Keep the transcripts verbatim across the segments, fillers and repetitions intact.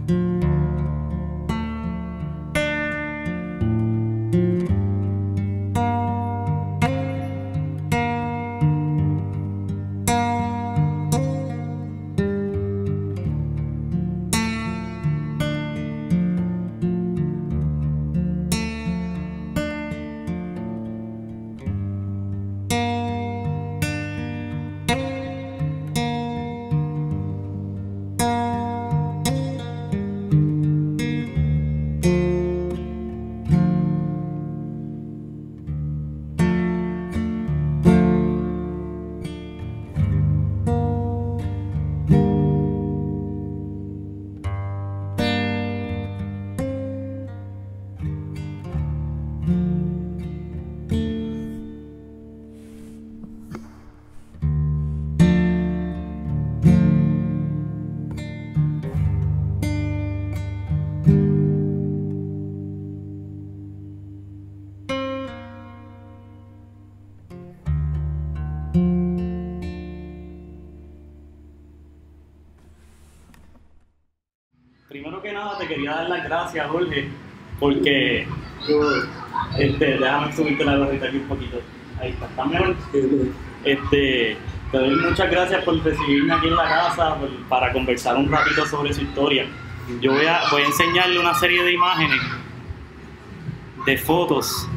Primero que nada te quería dar las gracias, Jorge, porque este, déjame subirte la gorrita aquí un poquito. Ahí está, ¿está mejor? Este, te doy muchas gracias por recibirme aquí en la casa por, para conversar un ratito sobre su historia. Yo voy a, voy a enseñarle una serie de imágenes, de fotos,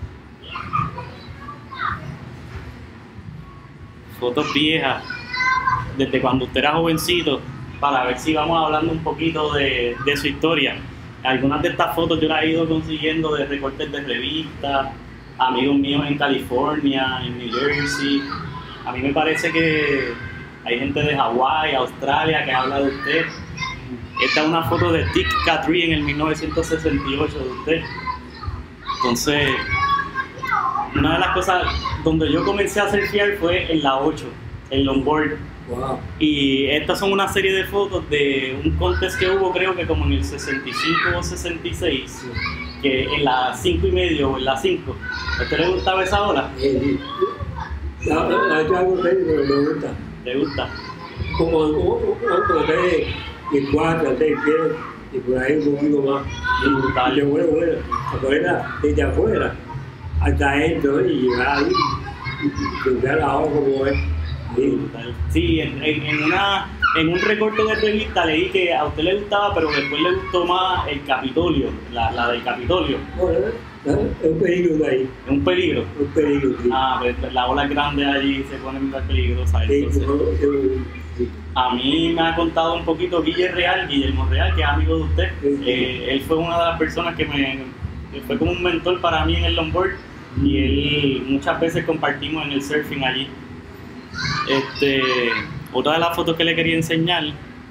fotos viejas, desde cuando usted era jovencito, para ver si vamos hablando un poquito de, de su historia. Algunas de estas fotos yo las he ido consiguiendo de recortes de revistas, amigos míos en California, en New Jersey. A mí me parece que hay gente de Hawái, Australia, que habla de usted. Esta es una foto de Dick Catree en el mil novecientos sesenta y ocho de usted. Entonces, una de las cosas donde yo comencé a surfear fue en la ocho, en longboard. Wow. Y estas son una serie de fotos de un contest que hubo, creo que como en el sesenta y cinco o sesenta y seis, sí. Que en la cinco y medio o en la cinco. ¿A usted le gustaba esa hora? Sí. La, la, la yo hago seis, pero me gusta. ¿Le gusta? Como, como, como tres y cuatro, seis pies, y por ahí un poquito más. Y yo, bueno, bueno, afuera, desde afuera, hasta adentro, y llegar ahí, y llegar la hora como es. Sí, sí en, en, en, una, en un recorte de revista leí que a usted le gustaba, pero después le gustó más el Capitolio, la, la del Capitolio. Bueno, es un peligro de ahí. ¿Es un peligro? Un peligro, sí. Ah, pues las olas grandes allí se ponen más peligrosas. Sí, entonces, sí, sí. A mí me ha contado un poquito Guille Real, Guillermo Real, que es amigo de usted. Sí, sí. Eh, él fue una de las personas que me que fue como un mentor para mí en el longboard, y él muchas veces compartimos en el surfing allí. Este, otra de las fotos que le quería enseñar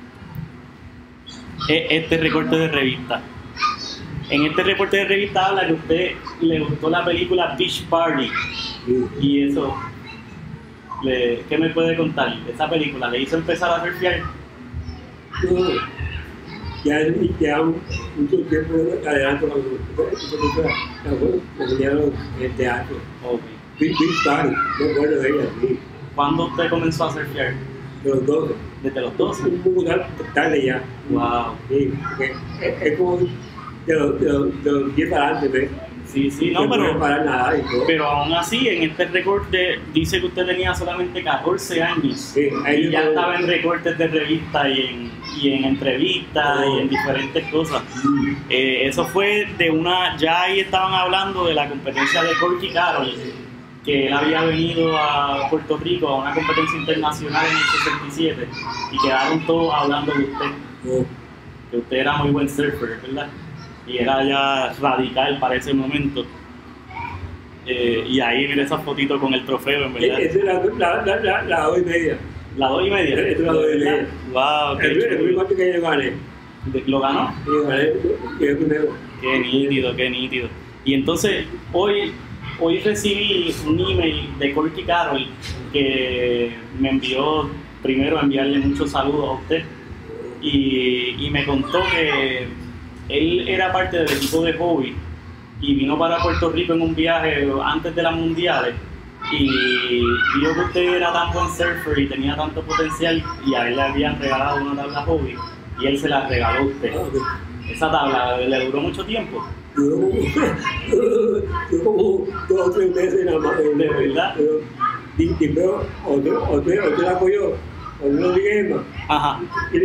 es este recorte de revista. En este recorte de revista habla que a usted le gustó la película Beach Party. Sí. Y eso, le, ¿qué me puede contar? Esa película le hizo empezar a surfear. No, ya, ya mucho tiempo adelante cuando me enseñaron el teatro. Okay. Beach Party, no recuerdo de ella, sí. ¿Cuándo usted comenzó a surfear? De los doce. ¿Desde los doce? Un poco tarde ya. Wow. Sí, porque es, es como de los, de los, de los diez para adelante, ¿ves? Sí, sí, no, pero, para nada y todo. pero aún así, en este recorte dice que usted tenía solamente catorce años. Sí, ahí y ya todo. Estaba en recortes de revista y en, y en entrevistas oh. y en diferentes cosas. Mm. Eh, eso fue de una, ya ahí estaban hablando de la competencia de Corky Carroll, que él había venido a Puerto Rico a una competencia internacional en el sesenta y siete y quedaron todos hablando de usted. Oh. Que usted era muy buen surfer, ¿verdad? Y era ya radical para ese momento. Eh, y ahí mira esa fotito con el trofeo, en verdad. Esa es la, la, la, la, la dos y media. ¿La dos y media? Esa es la dos y media. Wow, qué el, el único que yo gané. ¿Lo ganó? Sí, gané, quedé primero. Qué nítido, qué nítido. Y entonces, hoy, hoy recibí un email de Corky Carroll que me envió, primero, enviarle muchos saludos a usted. Y, y me contó que él era parte del equipo de Hobby y vino para Puerto Rico en un viaje antes de las mundiales y vio que usted era tan buen surfer y tenía tanto potencial y a él le habían regalado una tabla Hobby y él se la regaló a usted. Ah, okay. ¿Esa tabla le duró mucho tiempo? Duró como, duró como dos o tres meses nada más. ¿De verdad? Pero, y, y pero otro, otro, otro la apoyó, otro no dije más. Ajá.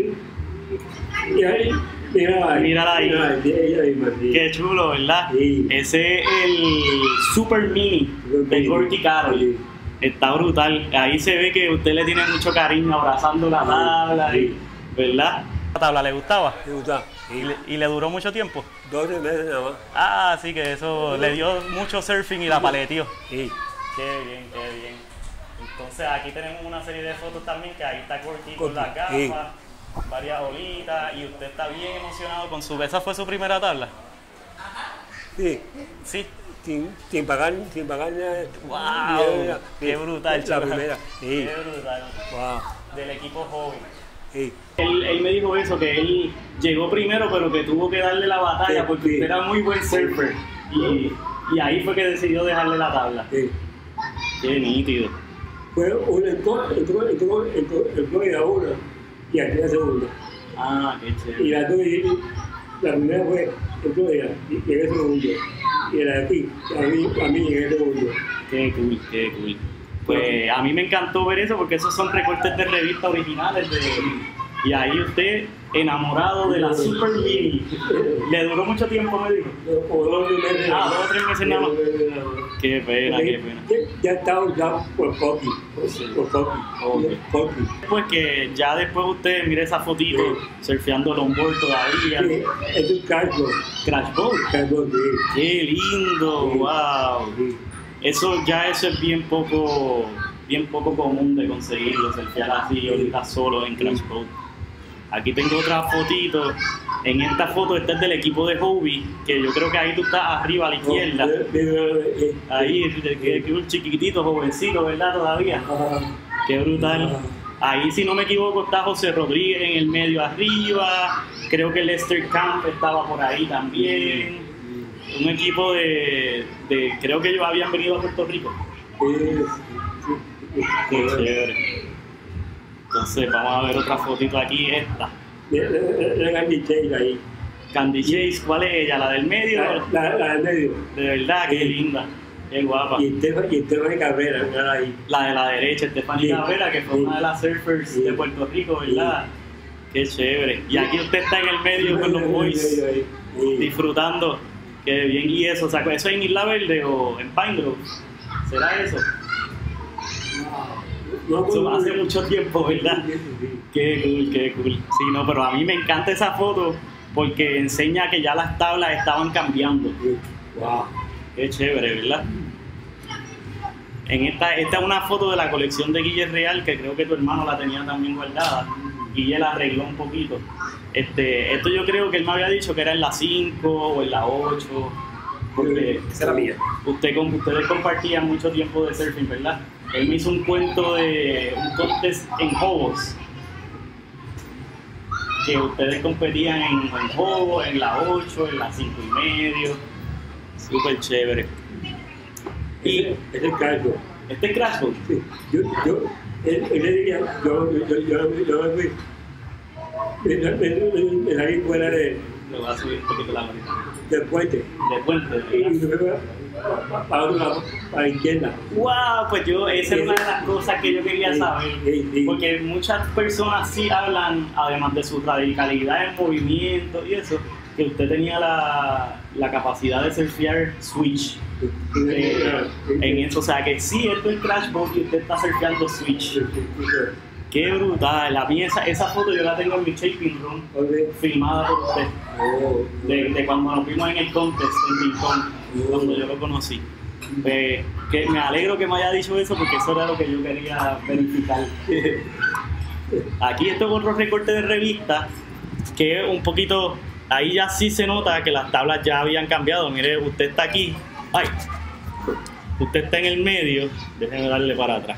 Y, y ahí, mira ahí. Mírala ahí. Mira ahí, ella misma, sí. Qué chulo, ¿verdad? Sí. Ese es el Super Mini de Corky Carroll. Sí. Está brutal. Ahí se ve que usted le tiene mucho cariño abrazando la tabla, y, ¿verdad? ¿La tabla le gustaba? Me gusta. ¿Y le, y le duró mucho tiempo? Dos o tres meses nada más. Ah, sí, que eso le dio mucho surfing y la paleteó. Sí. Qué bien, qué bien. Entonces aquí tenemos una serie de fotos también, que ahí está Corky con las gafas, Sí. varias olitas, y usted está bien emocionado con su... ¿Esa fue su primera tabla? Sí. Sí. Sin, sin pagar, sin pagar nada. ¡Wow! ¡Qué brutal, La chaval! primera. Sí. ¡Qué brutal! Wow. Del equipo joven. Sí. Él, él me dijo eso, que él llegó primero, pero que tuvo que darle la batalla Sí, porque sí. usted era muy buen surfer. Y, y ahí fue que decidió dejarle la tabla. Sí. ¡Qué nítido! Fue una, entró, entró, entró, entró, entró en la una y aquí la segunda. ¡Ah, qué Y chévere! la dos, y- la primera fue, entró ella, y llegué segundo. Y la de aquí, a mí, a mí llegué segundo. ¡Qué cool, qué cool! Pues a mí me encantó ver eso porque esos son recortes de revista originales de... Y ahí usted, enamorado de la Super Mini. ¿Le duró mucho tiempo, me dijo? O dos o tres meses. Ah, dos o tres meses nada más. Qué pena, qué pena. Ya, ya estaba ya por Coqui, por Coqui, Ok. Coqui. Pues que ya después usted mire esa fotito surfeando longboard todavía. Sí, es un cargo, Crash Boat. cargo de... ¡Qué lindo! Sí. ¡Wow! Sí. Eso ya eso es bien poco, bien poco común de conseguirlo, surfear así ahorita solo en Crash Boat. Aquí tengo otra fotito. En esta foto esta es del equipo de Hobie, que yo creo que ahí tú estás arriba a la izquierda. Ahí, que que un chiquitito, jovencito, ¿verdad? Todavía. Qué brutal. Ahí, si no me equivoco, está José Rodríguez en el medio arriba. Creo que Lester Camp estaba por ahí también. Un equipo de, de creo que ellos habían venido a Puerto Rico. Qué chévere. Entonces, vamos a ver otra fotito aquí, esta. La Candy Chase ahí. Candy Chase, ¿cuál es ella? ¿La del medio? La, la, la del medio. De verdad, qué linda. Qué guapa. Y Estefan, y Estefan Cabrera, mira ahí. La de la derecha, Estefanía Sí. Cabrera, que fue Sí. una de las surfers Sí. de Puerto Rico, ¿verdad? Qué chévere. Y aquí usted está en el medio con los boys, Sí. disfrutando. Qué bien. ¿Y eso? O sea, ¿eso es en Isla Verde o en Pine Grove? ¿Será eso? No, Eso no, hace no. mucho tiempo, ¿verdad? Sí, sí, sí. Qué cool, qué cool. Sí, no, pero a mí me encanta esa foto porque enseña que ya las tablas estaban cambiando. Sí. Wow. Qué chévere, ¿verdad? En esta, esta es una foto de la colección de Guille Real, que creo que tu hermano la tenía también guardada. Guille la arregló un poquito. Este, esto yo creo que él me había dicho que era en la cinco o en la ocho. Porque Esa era mía. usted, con- ustedes compartían mucho tiempo de surfing, ¿verdad? Él me hizo un cuento de un contest en Hobos. Que ustedes competían en, en Hobos, en la ocho, en la cinco y medio. Súper chévere. Y Ese es el cargo. este es Crash Boat. Sí. Yo, yo, él, él le diría, yo, yo, yo, yo, yo me fui. Me, me, me, me salí fuera de, Le voy a subir un poquito la manita. del puente. De puente, Y ¿verdad? me fui para, para otro lado, para la izquierda. Wow, pues yo, esa es una de las cosas que yo quería Sí, saber. sí, sí. Porque muchas personas sí hablan, además de su radicalidad en movimiento y eso, que usted tenía la, la capacidad de surfear switch. Eh, en eso, o sea que sí, esto es Crash Boat y usted está surfeando switch. Qué brutal. A mí esa, esa foto yo la tengo en mi shaping room, filmada por usted, de, de cuando nos vimos en el contest en Ping Pong, cuando yo lo conocí. Eh, que me alegro que me haya dicho eso porque eso era lo que yo quería verificar. Aquí esto es otro recorte de revista que es un poquito, ahí ya sí se nota que las tablas ya habían cambiado. Mire, usted está aquí, ay, usted está en el medio, déjeme darle para atrás.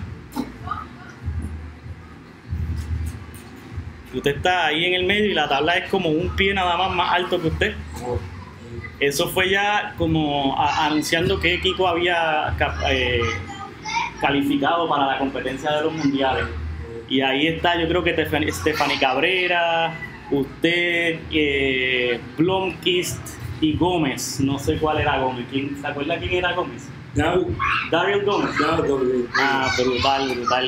Usted está ahí en el medio y la tabla es como un pie nada más más alto que usted. Eso fue ya como a, anunciando que Kiko había eh, calificado para la competencia de los mundiales. Y ahí está, yo creo que Stephanie Cabrera, usted, eh, Blomqvist y Gómez, no sé cuál era Gómez, ¿quién, ¿se acuerda quién era Gómez? Daryl, Daryl Gómez. Daryl Gómez. Ah, brutal, brutal.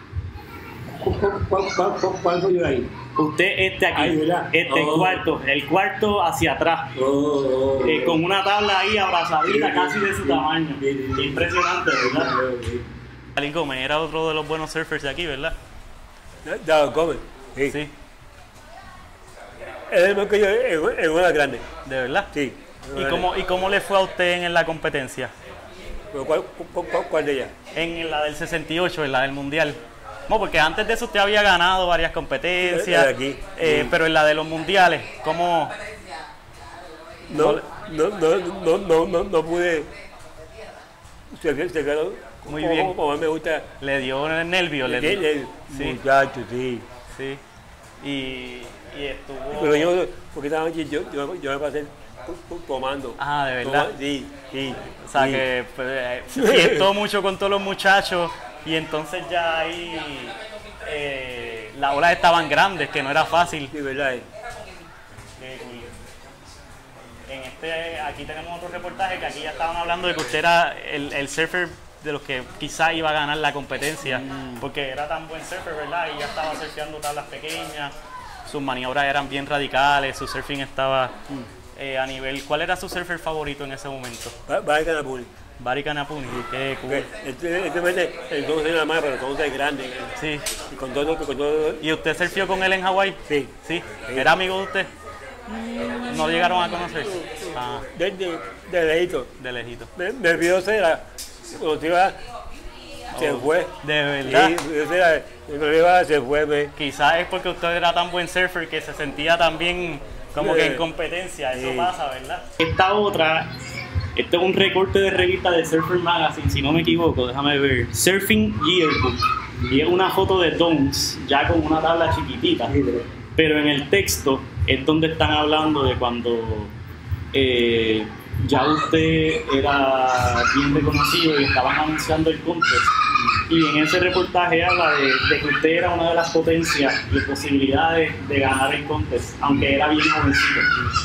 ¿Cuál fue yo ahí? Usted este aquí, Ahí, ¿verdad? este Oh. cuarto, el cuarto hacia atrás, Oh, oh, oh. eh, con una tabla ahí abrazadita, Sí, casi de su sí, tamaño. sí, sí. Impresionante, ¿verdad? Sí. Daryl Gómez era otro de los buenos surfers de aquí, ¿verdad? Daryl Gómez. Sí. Sí, Es el mejor que yo en, en una grande. de verdad. Sí. ¿Y cómo, ¿Y cómo le fue a usted en la competencia? ¿Pero ¿Cuál, cuál, cuál, cuál de ellas? En la del sesenta y ocho, en la del Mundial. No, porque antes de eso usted había ganado varias competencias, De aquí. eh, Sí. pero en la de los mundiales, ¿cómo? No, no, no, no, no, no, no pude. Se, se quedó Muy como, bien. como a mí me gusta. Le dio el nervio, le Sí, dio. sí, Sí. Muchacho, sí. Sí. Y, y estuvo. Pero yo, porque esta noche yo, yo, yo me pasé to- to- tomando. Ah, de verdad. Toma- sí, sí. O sea sí. que pues, eh, fiestó mucho con todos los muchachos y entonces ya ahí eh, las olas estaban grandes, que no era fácil. Sí, verdad. eh. Qué cool. En este, aquí tenemos otro reportaje que aquí ya estaban hablando de que usted era el, el surfer de los que quizá iba a ganar la competencia, Mm. porque era tan buen surfer, ¿verdad? Y ya estaba surfeando tablas pequeñas, sus maniobras eran bien radicales, su surfing estaba eh, a nivel. ¿Cuál era su surfer favorito en ese momento? Va, va a ganar Puni. Bari Kanapuni, qué cool. Porque este, este mete el dos de la mano, pero son de grande. Sí. Y con todo, con todo. ¿Y usted surfeó con él en Hawái? Sí. Sí. ¿Era amigo de usted? ¿No llegaron a conocerse? Ah, Desde de lejito. de lejito. Me, me vio cera. Cuando se iba, se Oh, fue. de verdad. Sí, me vio cera, me iba, se fue. Me. Quizás es porque usted era tan buen surfer que se sentía también como que en competencia, eso Sí. pasa, ¿verdad? Esta otra, este es un recorte de revista de Surfer Magazine, si no me equivoco, déjame ver, Surfing Yearbook, y es una foto de Dons, ya con una tabla chiquitita, Sí, pero- pero en el texto es donde están hablando de cuando eh, ya usted era bien reconocido y estaban anunciando el contest. Y en ese reportaje habla de, de que usted era una de las potencias y posibilidades de ganar el contest, aunque era bien jovencito.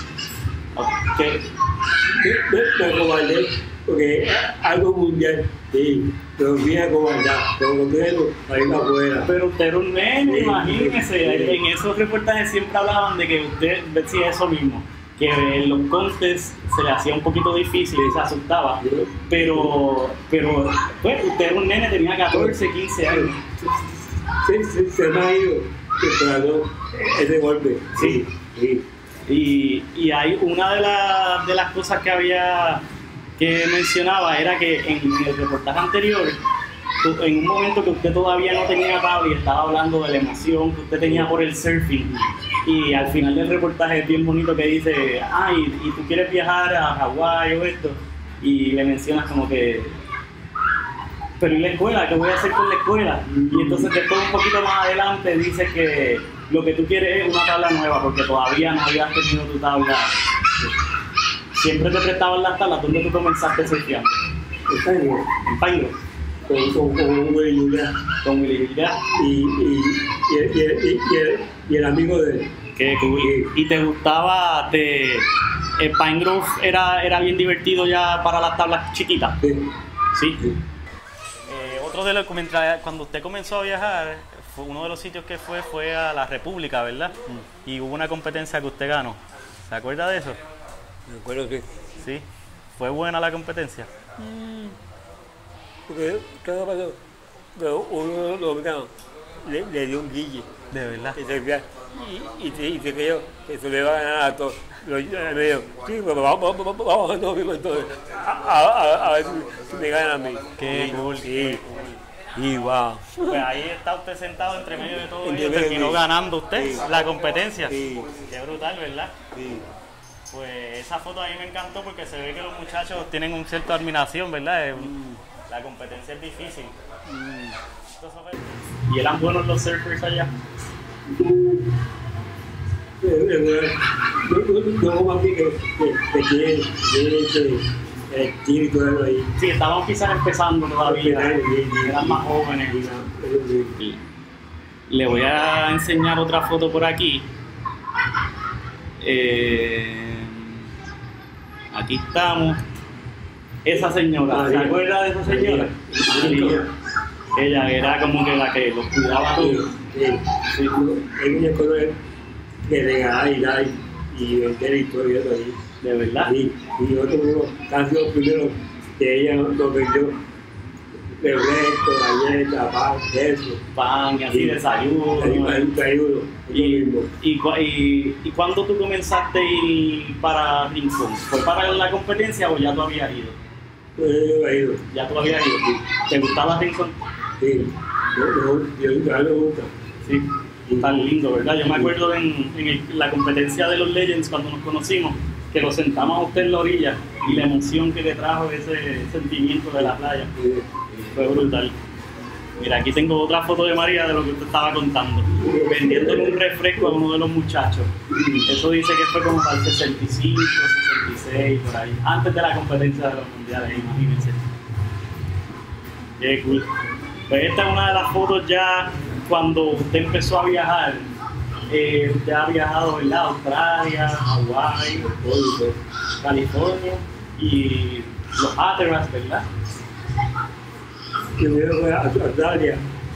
Okay. Me, me acobardé, porque algo mundial, sí, pero fui a acobardar, pero lo tengo para ir afuera. Pero usted era un nene, Sí, imagínese. sí. En esos reportajes siempre hablaban de que usted decía eso mismo, que en los contests se le hacía un poquito difícil y se asustaba. Pero, pero pues, usted era un nene, tenía catorce, quince años. Se, se, se me ha ido esperando ese golpe. Sí. Sí. Y, y hay una de, la- de las cosas que había que mencionaba era que en, en el reportaje anterior, tú- en un momento que usted todavía no tenía tabla y estaba hablando de la emoción que usted tenía por el surfing, y al final del reportaje es bien bonito que dice, ah, y, y tú quieres viajar a Hawái o esto, y le mencionas como que, pero ¿y la escuela? ¿Qué voy a hacer con la escuela? Y entonces después un poquito más adelante dice que lo que tú quieres es una tabla nueva porque todavía no habías tenido tu tabla. Siempre te prestaban las tablas. ¿Dónde tú comenzaste surfeando? Está bien. En Pairo, Con, con, con un güey y una- con Willy Villar. y, y, y, el- y, el- y, el, y el amigo de él. Qué cool. ¿Y te gustaba, te, el Pine Grove era, era bien divertido ya para las tablas chiquitas? Sí. Sí. Eh, otro de los mientras- cuando usted comenzó a viajar, fue uno de los sitios que fue fue a la República, ¿verdad? Y hubo una competencia que usted ganó. ¿Se acuerda de eso? Me acuerdo que. Sí. ¿Fue buena la competencia? Porque, ¿qué pasó? Pero uno de los dominicanos le, le dio un guille. De verdad. Y se, y, y, se- y se creyó que se le va a ganar a todos. Pero yo me dijo, sí, pero vamos, vamos, vamos, vamos a todos mismos entonces. A, a, a, a ver si, si me ganan a mí. Qué Sí, cool, Sí. qué Y wow. Pues ahí está usted sentado entre medio de todo Entre y medio, terminó sí. ganando usted Sí. la competencia. Sí. Qué brutal, ¿verdad? Sí. Pues esa foto a mí me encantó porque se ve que los muchachos tienen un cierta admiración, ¿verdad? Es un- La competencia es difícil. ¿Y eran buenos los surfers allá? No como aquí que, que, que tiene, tiene ese estilo y todo eso ahí. Sí, estaban quizás empezando todavía, Sí, sí, sí. eran más jóvenes. Y no, eso sí. Le voy a enseñar otra foto por aquí. Eh, aquí estamos. Esa señora, ¿se acuerda de esa señora? María. Ella era como que la que los cuidaba todos. Sí, sí. Ella con él que regalar y dar y vender historias ahí. ¿De verdad? Sí, y otro uno, casi los primeros que ella nos vendió refresco, galletas, pan, queso. Pan y así, Sí. desayuno. Desayuno, Y, mismo. y, cua- y, ¿Y cuándo tú comenzaste a ir para Rincón? ¿Fue para la competencia o ya tú habías ido? Yo he ido, Ya tú habías ido. ¿Te gustaba Rincón? sí. Yo, yo, yo, yo me gusta. Sí. Tan lindo, ¿verdad? Yo me acuerdo en, en el- la competencia de los Legends cuando nos conocimos, que lo sentamos a usted en la orilla y la emoción que le trajo ese sentimiento de la playa. Sí. Fue brutal. Mira, aquí tengo otra foto de María de lo que usted estaba contando, vendiéndole un refresco a uno de los muchachos. Eso dice que fue como para el sesenta y cinco, sesenta y seis, por ahí, antes de la competencia de los mundiales, imagínense. Qué cool. Pues esta es una de las fotos ya cuando usted empezó a viajar. Eh, usted ha viajado, ¿verdad? A Australia, Hawái, California y los Hatteras, ¿verdad? Primero fue a Australia,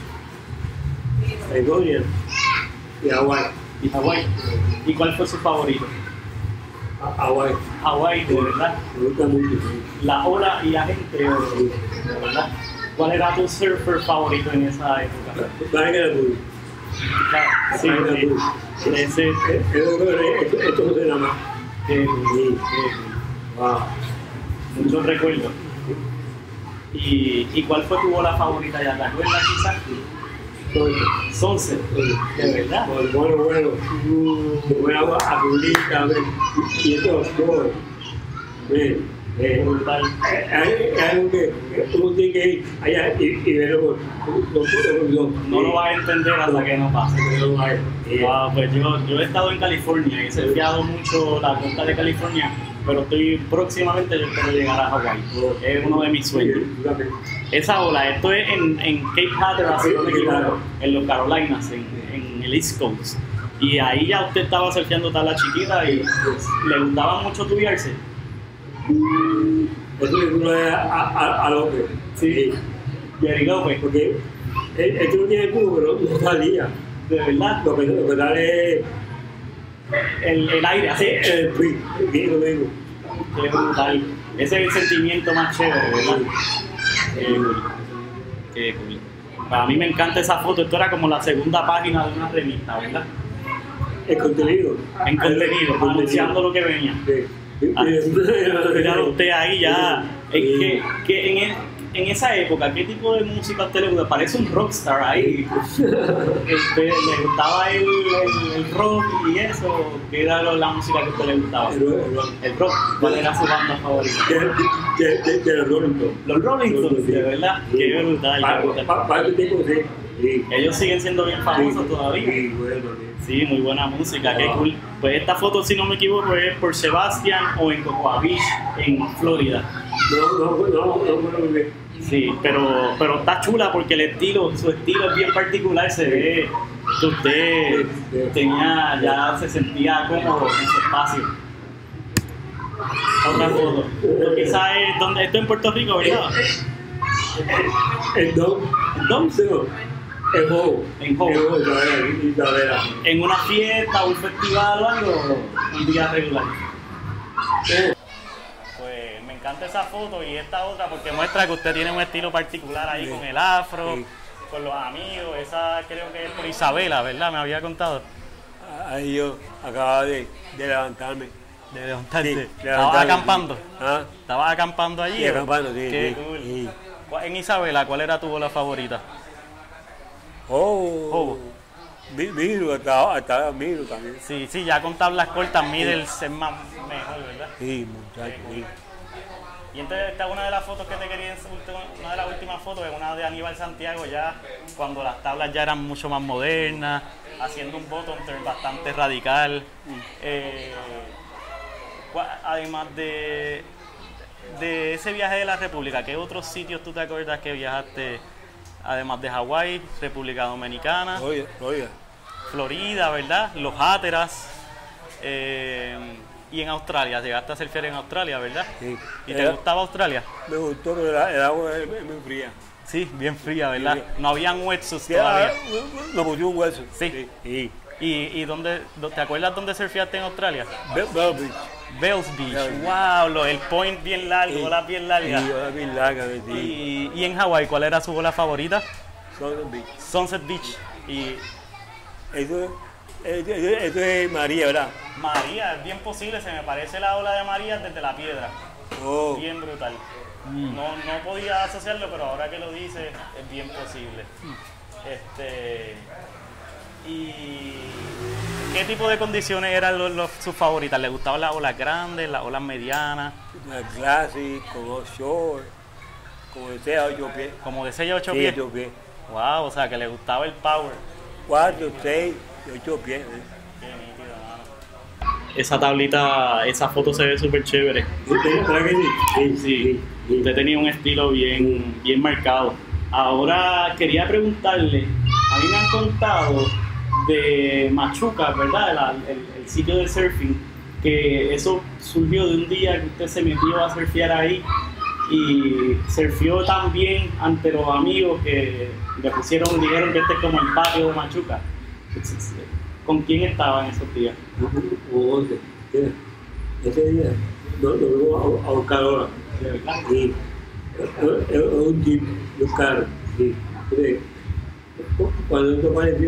Estonia y Hawái. Y Hawái. ¿Y cuál fue su favorito? A- Hawái. Hawái, de verdad. Me gusta mucho. La ola y la gente, de verdad. ¿Cuál era tu surfer favorito en esa época? Para que la tuve. Sí, sí. Ese, Esto esto no se llama. eh, Sí. eh, Wow. muchos recuerdos. ¿Y, ¿Y cuál fue tu ola favorita ya? ¿Te acuerdas quizás? Sunset, de verdad. Bueno, bueno. De buena agua azulita, ¿ves? Y esto, todo. ¿Ves? Eh, Brutal. Hay hay algo que uno tiene que ir allá y, y verlo con los dos. No lo vas a entender hasta que no pase. Eh, Wow, pues yo, yo he estado en California y he surfeado mucho la costa de California, pero estoy próximamente yo espero llegar a Hawái. Es uno de mis sueños. Esa ola, esto es en, en Cape Hatteras, si no me equivoco, en los Carolinas, en, en el East Coast. Y ahí ya usted estaba surfeando tabla chiquita y le gustaba mucho tubiarse. Eso es uno a, a, a López. Sí. Jerry López, Porque él, él no tiene cubo, pero no salía. de verdad, Lo que, lo que sale es el, el aire así. el free, que lo mismo. Qué brutal. Ese es el sentimiento más chévere, ¿verdad? Qué cool. Qué cool. Para mí me encanta esa foto. Esto era como la segunda página de una revista, ¿verdad? El contenido. En contenido, anunciando lo que venía. Sí. Ah, míralo usted ahí ya. Es que, que en, e- en esa época, ¿qué tipo de música a usted le gusta? Parece un rockstar ahí. Este, ¿Le gustaba el, el, el rock y eso? ¿Qué era lo- la música que a usted le gustaba? El rock. ¿Cuál era su banda favorita? De, de, de, de los Rolling Stones. Los Rolling Stones, de verdad. Qué brutal, qué brutal. Para para este tipo, sí. Sí. Ellos siguen siendo bien famosos Sí, todavía. sí, bueno, sí. Sí, muy buena música, qué cool. Pues esta foto, si no me equivoco, es por Sebastian o en Cocoa Beach, en Florida. No, no, no, no, no, no, no. Sí, pero, pero está chula porque el estilo, su estilo es bien particular, se ve que usted tenía, ya se sentía cómodo en su espacio. Otra foto. Esto quizás es donde, esto en Puerto Rico, ¿verdad? El Dom, ¿En Dom? el Bow. En Bow. El Bow, Isabela, Isabela. ¿En una fiesta o un festival o algo? Un día regular. Pues me encanta esa foto y esta otra porque muestra que usted tiene un estilo particular ahí, sí, con el afro, sí, con los amigos. Esa creo que es por Isabela, ¿verdad? Me había contado. Ahí yo acababa de, de levantarme. De levantarte. Sí, ¿Estabas levantarme. acampando? ¿Ah? ¿Estabas acampando allí? Sí, acampando, sí. Qué sí, cool. sí. En Isabela, ¿cuál era tu bola favorita? Oh, Oh. Mi- Miro, hasta, hasta Miro también. Sí, sí, ya con tablas cortas, Middles es más mejor, ¿verdad? Sí, muchacho, sí. Y entonces esta es una de las fotos que te quería enseñar, una de las últimas fotos, es una de Aníbal Santiago ya cuando las tablas ya eran mucho más modernas, haciendo un bottom turn bastante radical. Eh, cua- además de, de ese viaje de la República, ¿qué otros sitios tú te acuerdas que viajaste? Además de Hawái, República Dominicana, Oye, oye. Florida, ¿verdad? Los Hatteras. Eh, y en Australia, llegaste a surfear en Australia, ¿verdad? Sí. ¿Y te Era- gustaba Australia? Me gustó, pero el, el agua es es muy fría. Sí, bien fría, ¿verdad? Sí. No habían wetsuits Sí, ah, todavía. me pusieron un hueso. Sí. Sí. ¿Y, y dónde, dó- te acuerdas dónde surfeaste en Australia? Bell Bell Beach. Bells Beach. Bells Beach. Wow, lo, el point bien largo, Sí. olas bien largas. Sí, ahora bien larga, sí. Y, y en Hawái, ¿cuál era su ola favorita? Southern Beach. Sunset Beach. Y Eso, eso, eso es María, ¿verdad? María, es bien posible, se me parece la ola de María desde la piedra. Oh. Bien brutal. No, no podía asociarlo, pero ahora que lo dice, es bien posible. Este, ¿y qué tipo de condiciones eran los, los- sus favoritas? ¿Le gustaban las olas grandes, las olas medianas? Una clase, con offshore, como sea, ocho pies. Como de seis a ocho Sí, pies. ocho pies. Wow, o sea que le gustaba el power. Cuatro, seis, ocho pies. ¿eh? Qué nítido, mano. Esa tablita, esa foto se ve súper chévere. ¿Verdad que sí? Sí, Sí, usted tenía un estilo bien, bien marcado. Ahora quería preguntarle, a mí me han contado de Machuca, ¿verdad? La- el, el sitio de surfing, que eso surgió de un día que usted se metió a surfear ahí y surfeó tan bien ante los amigos que le pusieron, dijeron que este es como el patio de Machuca. ¿Con quién estaba en esos días? O once. Mira, ese día no, no vengo a, a buscar ahora. ¿De verdad? Sí. Es es un jeep, un carro. Sí. Mire, cuando esto apareció,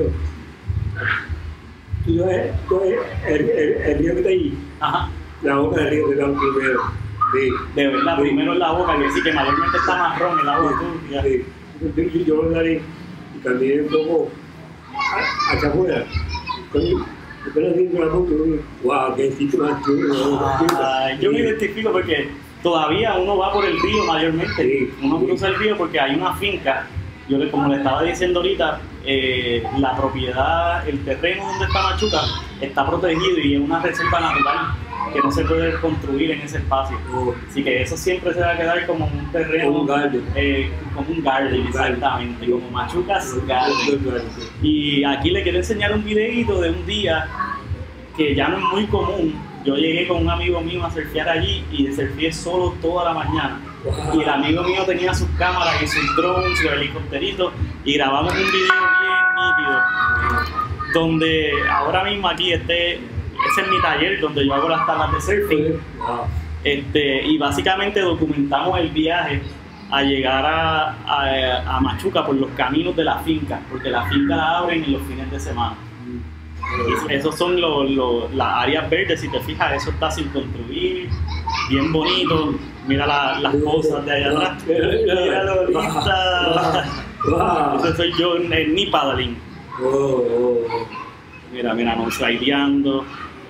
tú sabes, tú sabes el, el, el río que está ahí, Ajá. la boca del río que está primero. Sí. De verdad, Sí. primero en la boca, que sí que mayormente está marrón el agua turbia. Sí. Yo, yo salí y caminé un poco a- hacia afuera. Cuando apenas viendo la foto, digo, wow, qué sitio más chulo. Ah, yo me identifico porque todavía uno va por el río mayormente. Sí. Uno cruza el río porque hay una finca. Yo, le- como le estaba diciendo ahorita, eh, la propiedad, el terreno donde está Machuca está protegido y es una reserva natural que no se puede construir en ese espacio. Oh, Así que eso siempre se va a quedar como un terreno, Como un garden. eh, como un garden, Un garden. exactamente, como Machuca's un Garden. garden. Y aquí le quiero enseñar un videito de un día que ya no es muy común. Yo llegué con un amigo mío a surfear allí y surfeé solo toda la mañana. Wow. Y el amigo mío tenía sus cámaras y sus drones, sus helicópteritos y grabamos un video bien nítido donde ahora mismo aquí este, ese es mi taller donde yo hago las tablas de surfing. Wow. Este, y básicamente documentamos el viaje a llegar a, a, a Machuca por los caminos de la finca, porque la finca la abren en los fines de semana. Y esos son los, los- las áreas verdes, si te fijas, eso está sin construir, bien bonito. Mira la- las cosas de allá atrás. Míralo, lista. Wow. Ese soy yo en el knee paddling. Oh, oh, Mira, mira, nos slideando.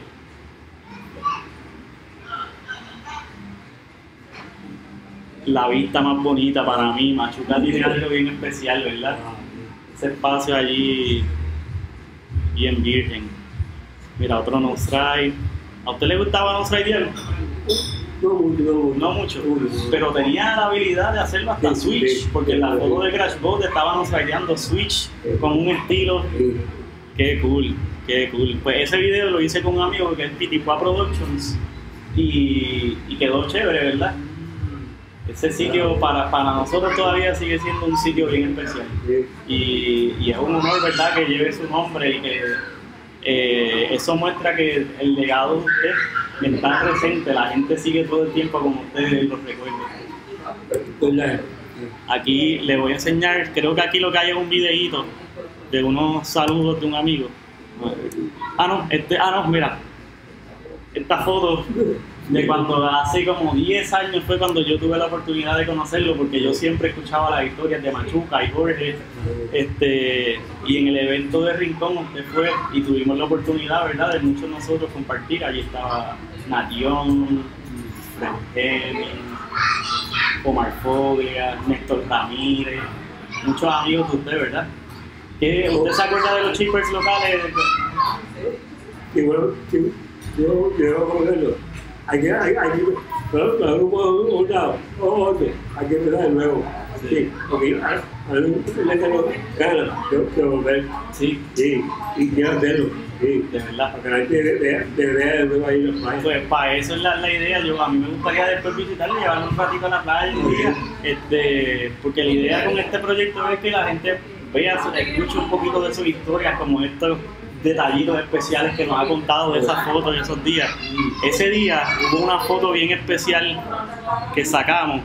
La vista más bonita para mí, Machuca tiene algo bien especial, ¿verdad? Ese espacio allí bien virgen. Mira, otro nose ride. ¿A usted le gustaba nose ridear? no mucho, no mucho. No mucho, Uy, pero tenía la habilidad de hacerlo hasta Sí, switch, sí, porque en la sí. foto de Crash Boat estaban nose rideando switch con un estilo. Sí. Qué cool, qué cool. Pues ese video lo hice con un amigo que es Pitipua Productions y, y quedó chévere, ¿verdad? Ese sitio para, para nosotros todavía sigue siendo un sitio bien especial. Sí. Y, y es un honor, ¿verdad?, que lleve su nombre y que eh, eso muestra que el legado de usted está presente, la gente sigue todo el tiempo como ustedes lo recuerdan. ¿Verdad? Aquí le voy a enseñar, creo que aquí lo que hay es un videíto de unos saludos de un amigo. Ah, no, este, ah, no, mira, esta foto de cuando hace como diez años fue cuando yo tuve la oportunidad de conocerlo, porque yo siempre escuchaba las historias de Machuca y Jorge, este, y en el evento de Rincón usted fue y tuvimos la oportunidad, ¿verdad?, de muchos de nosotros compartir. Allí estaba Natión, Fred Hemming, Omar Foglia, Néstor Ramírez, muchos amigos de usted, ¿verdad? ¿Qué, ¿Usted se acuerda de los chippers locales? Y bueno, sí, yo quiero conocerlo. Hay que, hay, hay que, pero pero no puedo un lado o otro, hay que empezar de nuevo. Sí. Sí, porque a, a mí me tengo ganas de, de volver. Sí. Sí, y quiero hacerlo. Sí, de verdad. para que la gente vea, vea, vea de nuevo ahí los playas. Pues para eso es la, la idea. Yo, a mí me gustaría después visitarlo y llevarme un ratito a la playa un día. Este, porque la idea con este proyecto es que la gente vea, escuche un poquito de sus historias, como estos detallitos especiales que nos ha contado de esas fotos en esos días. Ese día hubo una foto bien especial que sacamos.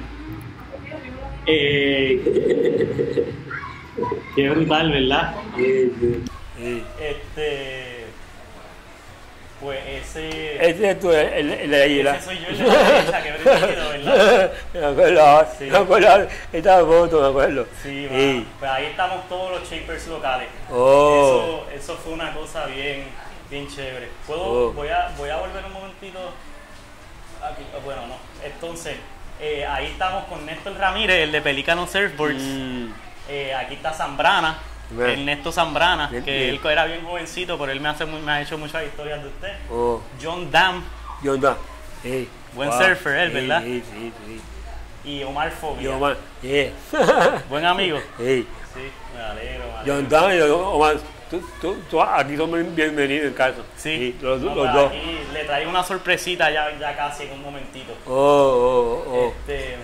Eh, qué brutal, ¿verdad? Sí, sí. Sí. Este, pues ese, Ese es tú, el, el de allí, ese soy yo, el de la derecha, que brinquito, ¿verdad? Me acuerdo, Sí. me acuerdo, esta foto, me acuerdo. Sí, Sí. mano. Pues ahí estamos todos los shapers locales. Oh. Eso, eso fue una cosa bien, bien chévere. ¿Puedo, Oh. voy, a, voy a volver un momentito aquí. Bueno, no. Entonces, eh, ahí estamos con Néstor Ramírez, el de Pelicano Surfboards. Mm. Eh, aquí está Zambrana, Bien. Ernesto Zambrana, Bien, que bien. él era bien jovencito, pero él me, hace muy, me ha hecho muchas historias de usted. Oh. John Dam, Yo anda. Sí. Buen surfer él, Sí, ¿verdad? Sí, sí, sí. y Omar Fobia. Yo más. Yeah. Buen amigo. Sí. Sí, me alegro, me Yo alegro. andaba y yo, Omar, tú, tú, tú aquí somos bienvenidos en casa. Sí, los, no, los pues dos. aquí le traigo una sorpresita ya, ya casi en un momentito. Oh, oh, oh. Este,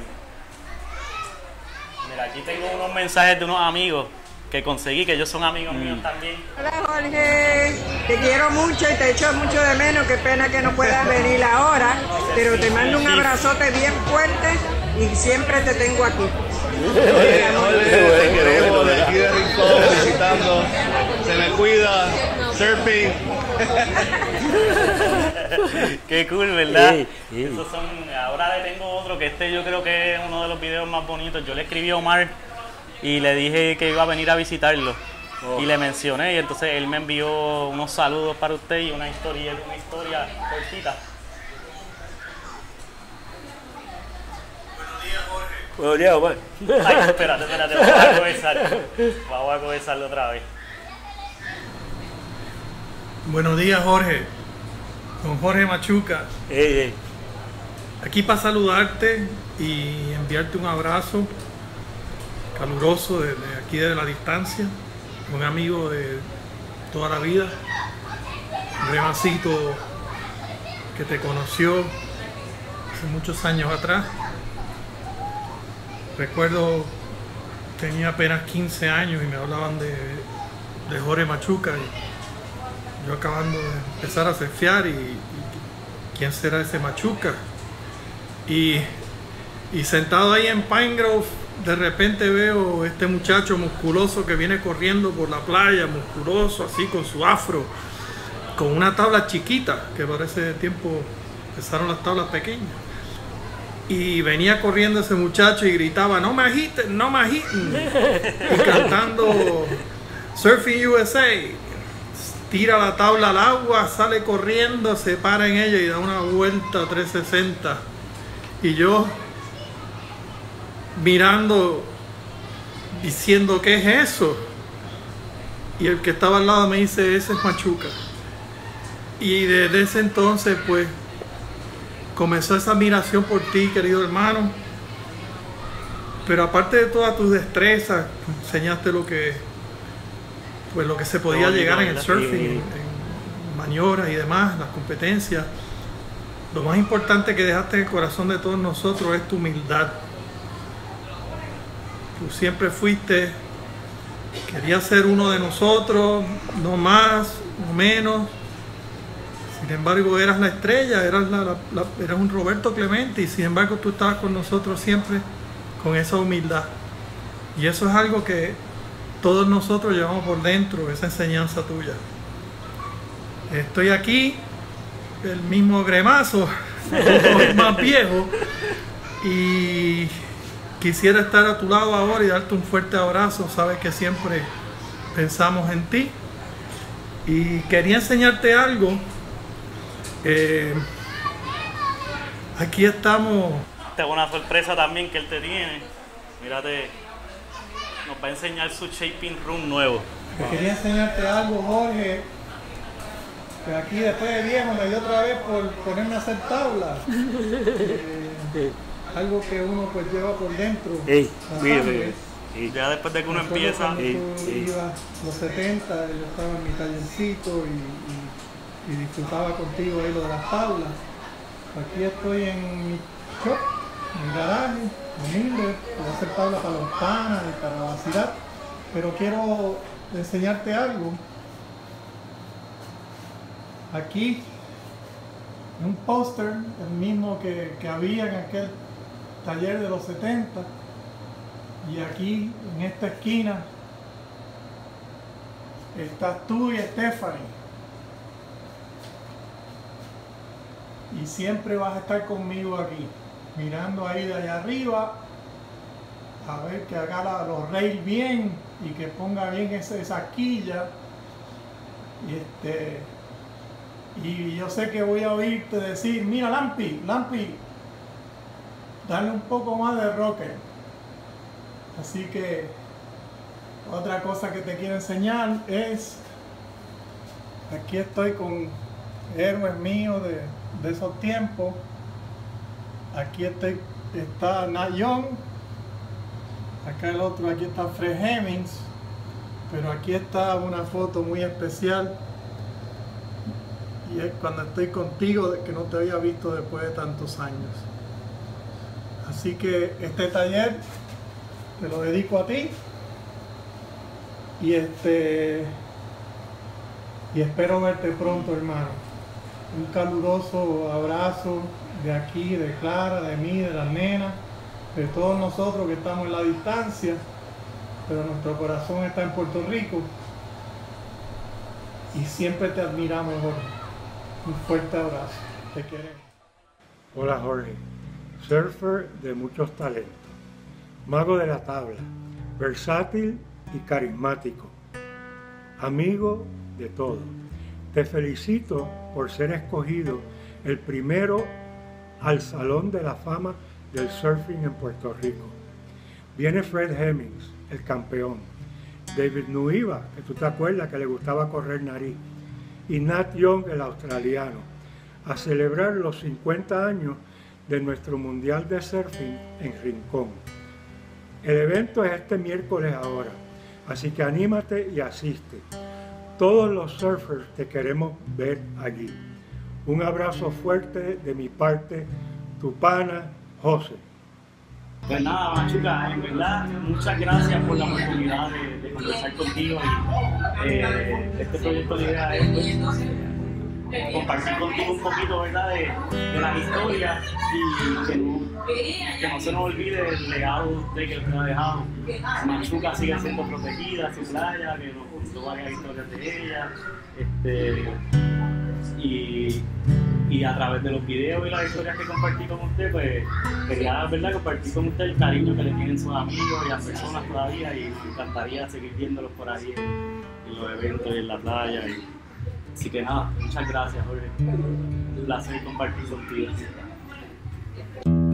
mira, aquí tengo unos mensajes de unos amigos que conseguí, que ellos son amigos Mm. míos también. Hola Jorge, te quiero mucho y te echo mucho de menos, qué pena que no puedas venir ahora, pero te mando un abrazote bien fuerte y siempre te tengo aquí. Oye, Jorge, te queremos de aquí de Rincón, visitando. Se me cuida, surfing. Qué cool, ¿verdad? Sí, sí. Esos son, ahora le tengo otro que este yo creo que es uno de los videos más bonitos. Yo le escribí a Omar y le dije que iba a venir a visitarlo. Oh. Y le mencioné y entonces él me envió unos saludos para usted y una historia, una historia cortita. Buenos días, Omar. Ay, espérate, espérate, vamos a comenzar. Vamos a comenzarlo otra vez. Buenos días, Jorge. Don Jorge Machuca. Ey, ey. Aquí para saludarte y enviarte un abrazo caluroso desde aquí de la distancia. Un amigo de toda la vida. Un remancito que te conoció hace muchos años atrás. Recuerdo, tenía apenas quince años y me hablaban de, de Jorge Machuca. Y yo acabando de empezar a surfear y, y quién será ese Machuca. Y, y sentado ahí en Pine Grove, de repente veo este muchacho musculoso que viene corriendo por la playa, musculoso, así con su afro, con una tabla chiquita, que para ese tiempo empezaron las tablas pequeñas. Y venía corriendo ese muchacho y gritaba, no me agiten, no me agiten. Y cantando Surfing U S A. Tira la tabla al agua, sale corriendo, se para en ella y da una vuelta trescientos sesenta. Y yo mirando, diciendo, ¿qué es eso? Y el que estaba al lado me dice, ese es Machuca. Y desde ese entonces, pues, comenzó esa admiración por ti, querido hermano. Pero aparte de todas tus destrezas, enseñaste lo que, pues, lo que se podía Bonito, llegar en el ¿verdad? surfing, Sí. en maniobras y demás, las competencias. Lo más importante que dejaste en el corazón de todos nosotros es tu humildad. Tú siempre fuiste, querías ser uno de nosotros, no más, no menos. Sin embargo, eras la estrella, eras, la, la, la, eras un Roberto Clemente y sin embargo tú estabas con nosotros siempre con esa humildad. Y eso es algo que todos nosotros llevamos por dentro, esa enseñanza tuya. Estoy aquí, el mismo Gremazo, más viejo, y quisiera estar a tu lado ahora y darte un fuerte abrazo. Sabes que siempre pensamos en ti. Y quería enseñarte algo. Eh, aquí estamos. Tengo una sorpresa también que él te tiene. Mírate, nos va a enseñar su shaping room nuevo. Quería enseñarte algo, Jorge. Que aquí después de viejo me dio otra vez por ponerme a hacer tabla. Eh, algo que uno pues lleva por dentro. Ey, la mire, sangre. mire. Y ya después de que uno Recuerdo empieza... cuando y, tú y, ibas los setenta, yo estaba en mi tallercito y, y, y disfrutaba contigo ahí lo de las tablas. Aquí estoy en mi shop, en mi garaje, humilde, voy a hacer tablas para los panas y para vacilar, pero quiero enseñarte algo. Aquí, un póster, el mismo que, que había en aquel taller de los setenta, y aquí, en esta esquina, estás tú y Stephanie. Y siempre vas a estar conmigo aquí, mirando ahí de allá arriba, a ver que haga la, los rails bien y que ponga bien esa, esa quilla. Y, este, y yo sé que voy a oírte decir, mira Lampi, Lampi, dale un poco más de rocker. Así que otra cosa que te quiero enseñar es, aquí estoy con héroes míos de, de esos tiempos. Aquí estoy, está Nat Young, acá el otro, aquí está Fred Hemmings, pero aquí está una foto muy especial y es cuando estoy contigo, de que no te había visto después de tantos años. Así que este taller te lo dedico a ti y este y espero verte pronto, hermano. Un caluroso abrazo de aquí, de Clara, de mí, de las nenas, de todos nosotros que estamos en la distancia, pero nuestro corazón está en Puerto Rico y siempre te admiramos, Jorge. Un fuerte abrazo, te queremos. Hola Jorge, surfer de muchos talentos, mago de la tabla, versátil y carismático, amigo de todos. Te felicito por ser escogido el primero al Salón de la Fama del Surfing en Puerto Rico. Viene Fred Hemmings, el campeón, David Nuiva, que tú te acuerdas que le gustaba correr nariz, y Nat Young, el australiano, a celebrar los cincuenta años de nuestro Mundial de Surfing en Rincón. El evento es este miércoles ahora, así que anímate y asiste. Todos los surfers te queremos ver allí. Un abrazo fuerte de mi parte, tu pana, José. Pues nada, Machuca, en verdad, muchas gracias por la oportunidad de, de conversar contigo. Y, eh, este proyecto de idea es pues, compartir contigo un poquito, ¿verdad?, de, de las historias y que no, que no se nos olvide el legado de que nos ha dejado. Machuca sigue siendo protegida, su playa, que nos contó varias historias de ella. Este, y, y a través de los videos y las historias que compartí con usted, pues quería, ¿verdad?, compartir con usted el cariño que le tienen sus amigos y las personas todavía, y me encantaría seguir viéndolos por ahí en, en los eventos y en la playa. Y, así que nada, muchas gracias, Jorge. Un placer compartir contigo.